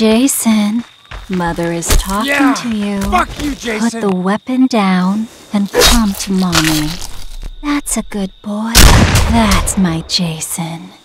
Jason, Mother is talking to you. Fuck you, Jason! Put the weapon down and come to Mommy. That's a good boy. That's my Jason.